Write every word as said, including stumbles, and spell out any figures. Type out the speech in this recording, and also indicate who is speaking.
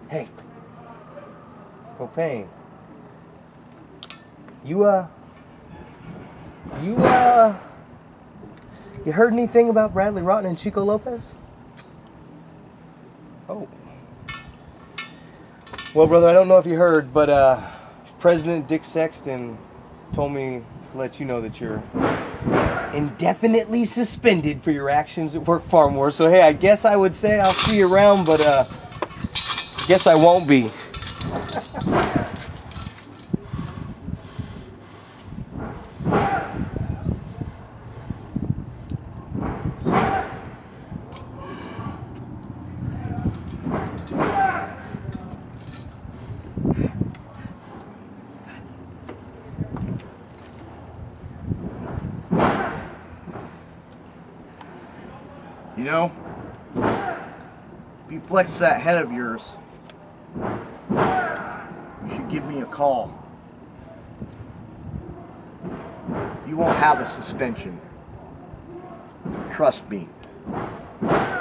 Speaker 1: Hey, Propane. You, uh, you, uh, you heard anything about Bradley Rotten and Chico Lopez? Oh. Well, brother, I don't know if you heard, but, uh, President Dick Sexton told me to let you know that you're indefinitely suspended for your actions at Work Farm Wars. So, hey, I guess I would say I'll see you around, but, uh, guess I won't be.
Speaker 2: You know, if you flex that head of yours, you should give me a call. You won't have a suspension. Trust me.